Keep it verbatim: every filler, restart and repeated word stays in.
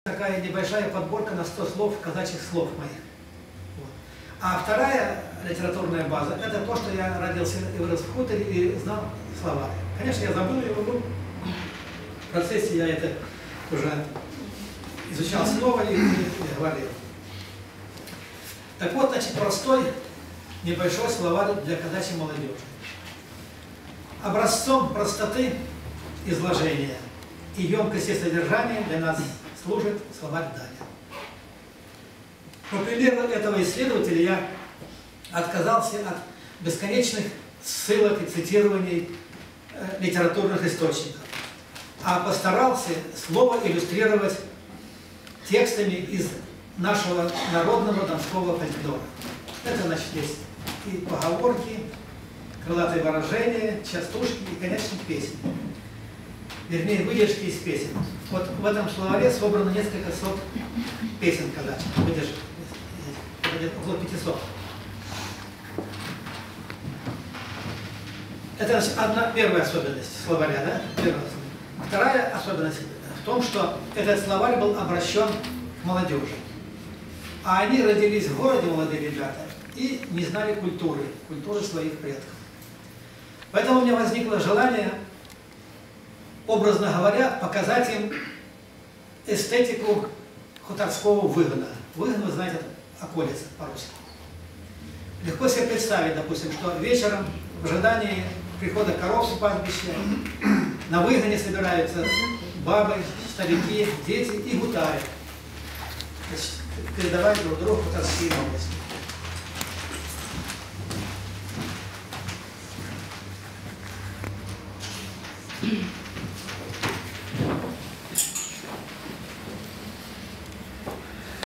Такая небольшая подборка на сто слов, казачьих слов моих. Вот. А вторая литературная база – это то, что я родился и вырос в хуторе и знал слова. Конечно, я забыл его, но в процессе я это уже изучал снова и, и, и говорил. Так вот, значит, простой небольшой словарь для казачьей молодежи. Образцом простоты изложения и емкости содержания для нас служит словарь Даня. По примеру этого исследователя я отказался от бесконечных ссылок и цитирований э, литературных источников, а постарался слово иллюстрировать текстами из нашего народного донского фольклора. Это, значит, есть и поговорки, крылатые выражения, частушки и, конечно, песни. Вернее, выдержки из песен. Вот в этом словаре собрано несколько сот песен казачьих. Выдержки. Около пятисот. Это, значит, одна первая особенность словаря, да? Первая особенность. Вторая особенность в том, что этот словарь был обращен к молодежи. А они родились в городе, молодые ребята, и не знали культуры, культуры своих предков. Поэтому у меня возникло желание, образно говоря, показать им эстетику хуторского выгона. Выгон, вы знаете, околица по-русски. Легко себе представить, допустим, что вечером в ожидании прихода коров с пастбища на выгоне собираются бабы, старики, дети и гутарят, передавая друг другу хуторские новости. Mm-hmm.